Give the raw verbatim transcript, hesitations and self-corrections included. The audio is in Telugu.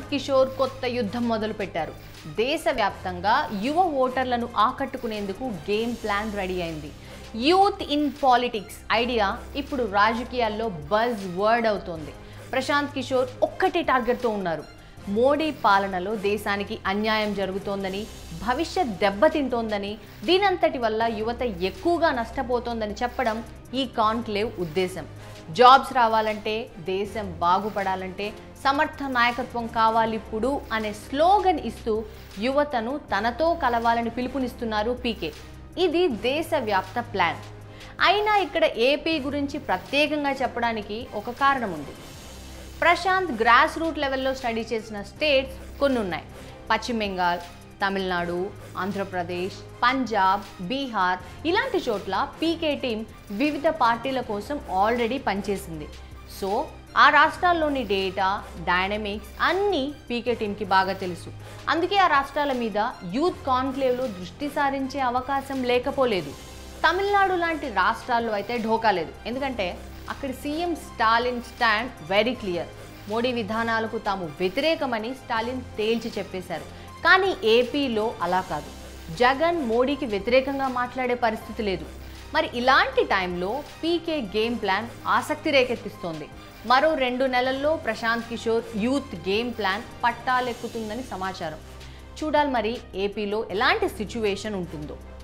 ప్రశాంత్ కిషోర్ కొత్త యుద్ధం మొదలుపెట్టారు. దేశవ్యాప్తంగా యువ ఓటర్లను ఆకట్టుకునేందుకు గేమ్ ప్లాన్ రెడీ అయింది. యూత్ ఇన్ పాలిటిక్స్ ఐడియా ఇప్పుడు రాజకీయాల్లో బజ్ వర్డ్ అవుతోంది. ప్రశాంత్ కిషోర్ ఒక్కటే టార్గెట్తో ఉన్నారు. మోడీ పాలనలో దేశానికి అన్యాయం జరుగుతోందని, భవిష్యత్ దెబ్బతింటోందని, దీనంతటి వల్ల యువత ఎక్కువగా నష్టపోతోందని చెప్పడం ఈ కాన్క్లేవ్ ఉద్దేశం. జాబ్స్ రావాలంటే, దేశం బాగుపడాలంటే సమర్థ నాయకత్వం కావాలిప్పుడు అనే స్లోగన్ ఇస్తూ యువతను తనతో కలవాలని పిలుపునిస్తున్నారు పీకే. ఇది దేశవ్యాప్త ప్లాన్. అయినా ఇక్కడ ఏపీ గురించి ప్రత్యేకంగా చెప్పడానికి ఒక కారణం ఉంది. ప్రశాంత్ గ్రాస్ రూట్ లెవెల్లో స్టడీ చేసిన స్టేట్స్ కొన్ని ఉన్నాయి. పశ్చిమ బెంగాల్, తమిళనాడు, ఆంధ్రప్రదేశ్, పంజాబ్, బీహార్ ఇలాంటి చోట్ల పీకే టీం వివిధ పార్టీల కోసం ఆల్రెడీ పనిచేసింది. సో ఆ రాష్ట్రాల్లోని డేటా, డైనమిక్స్ అన్నీ పీకే టీంకి బాగా తెలుసు. అందుకే ఆ రాష్ట్రాల మీద యూత్ కాన్క్లేవ్లో దృష్టి సారించే అవకాశం లేకపోలేదు. తమిళనాడు లాంటి రాష్ట్రాల్లో అయితే ఢోకా లేదు. ఎందుకంటే అక్కడ CM Stalin stand very clear. Modi విధానాలకు తాము వ్యతిరేకమని స్టాలిన్ తేల్చి చెప్పేశారు. కానీ ఏపీలో అలా కాదు. జగన్ మోడీకి వ్యతిరేకంగా మాట్లాడే పరిస్థితి లేదు. మరి ఇలాంటి టైంలో పీకే గేమ్ ప్లాన్ ఆసక్తి రేకెత్తిస్తోంది. మరో రెండు నెలల్లో Prashant Kishore youth game plan పట్టాలెక్కుతుందని సమాచారం. చూడాలి మరి ఏపీలో ఎలాంటి సిచ్యువేషన్ ఉంటుందో.